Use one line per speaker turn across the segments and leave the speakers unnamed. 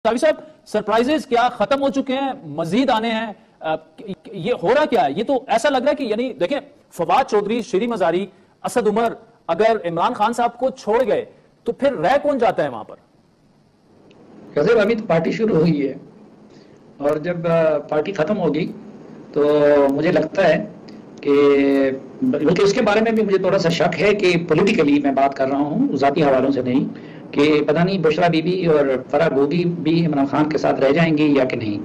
सावी साहब, सरप्राइजेस क्या खत्म हो चुके हैं, मजीद आने हैं? ये हो रहा क्या है? ये तो ऐसा लग रहा है कि यानी देखें, फवाद चौधरी, शीरी मजारी, असद उमर अगर इमरान खान साहब को छोड़ गए तो फिर रह कौन जाता है वहां पर?
गजब, अभी तो पार्टी शुरू हुई है और जब पार्टी खत्म होगी तो मुझे लगता है कि बल्कि उसके बारे में भी मुझे थोड़ा सा शक है कि पॉलिटिकली मैं बात कर रहा हूँ, ज़ाती हवालों से नहीं, कि पता नहीं बुशरा बीबी और फराह गोगी भी इमरान खान के साथ रह जाएंगी या कि नहीं।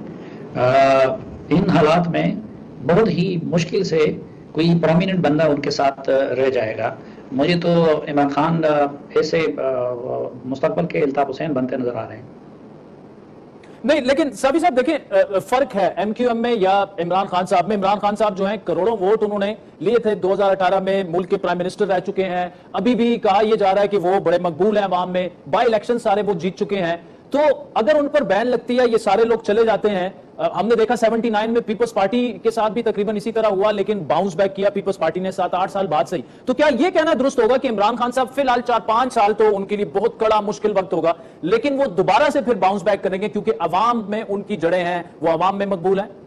इन हालात में बहुत ही मुश्किल से कोई प्रोमिनेंट बंदा उनके साथ रह जाएगा। मुझे तो इमरान खान ऐसे मुस्तकबल के अल्ताफ हुसैन बनते नजर आ रहे हैं।
नहीं, लेकिन सावी साहब देखें, फर्क है एमक्यूएम में या इमरान खान साहब में। इमरान खान साहब जो हैं करोड़ों वोट उन्होंने लिए थे 2018 में, मुल्क के प्राइम मिनिस्टर रह चुके हैं। अभी भी कहा यह जा रहा है कि वो बड़े मकबूल हैं अवाम में, बाई इलेक्शन सारे वो जीत चुके हैं। तो अगर उन पर बैन लगती है, ये सारे लोग चले जाते हैं। हमने देखा 79 में पीपल्स पार्टी के साथ भी तकरीबन इसी तरह हुआ, लेकिन बाउंस बैक किया पीपल्स पार्टी ने 7-8 साल बाद सही। तो क्या ये कहना दुरुस्त होगा कि इमरान खान साहब फिलहाल 4-5 साल तो उनके लिए बहुत कड़ा मुश्किल वक्त होगा, लेकिन वो दोबारा से फिर बाउंस बैक करेंगे क्योंकि अवाम में उनकी जड़ें हैं, वो अवाम में मकबूल हैं?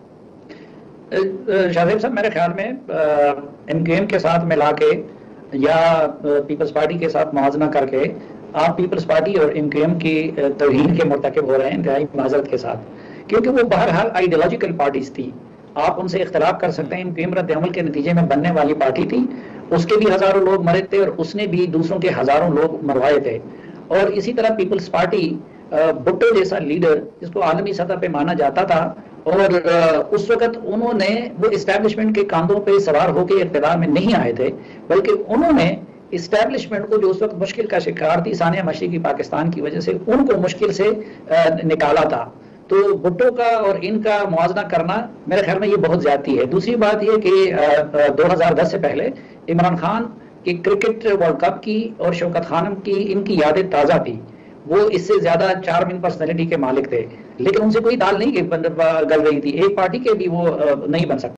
शाहजेब साहब, मेरे ख्याल में एमक्यूएम के साथ मिला के या पीपल्स पार्टी के साथ मुआवजा करके आप पीपल्स पार्टी और एमक्यूएम की तौहीन के मुर्तकिब हो रहे हैं इंतहाई माजरत के साथ, क्योंकि वो बहरहाल आइडियोलॉजिकल पार्टीज थी। आप उनसे इख्तलाफ कर सकते हैं, एमक्यूएम रद्द अमल के नतीजे में बनने वाली पार्टी थी, उसके भी हजारों लोग मरे थे और उसने भी दूसरों के हजारों लोग मरवाए थे। और इसी तरह पीपल्स पार्टी भुट्टो जैसा लीडर जिसको आलमी सतह पे माना जाता था, और उस वक्त उन्होंने वो इस्टेब्लिशमेंट के कांधों पे सवार होकर इक़्तिदार में नहीं आए थे, बल्कि उन्होंने इस्टेब्लिशमेंट को जो उस वक्त मुश्किल का शिकार थी सानिया मशरिकी पाकिस्तान की वजह से, उनको मुश्किल से निकाला था। तो भुट्टो का और इनका मुआवजा करना मेरे ख्याल में ये बहुत ज्यादती है। दूसरी बात ये कि 2010 से पहले इमरान खान की क्रिकेट वर्ल्ड कप की और शौकत खानम की इनकी यादें ताज़ा थी। वो इससे ज्यादा चार्मिंग पर्सनैलिटी के मालिक थे, लेकिन उनसे कोई दाल नहीं गल रही थी, एक पार्टी के भी वो नहीं बन सकते।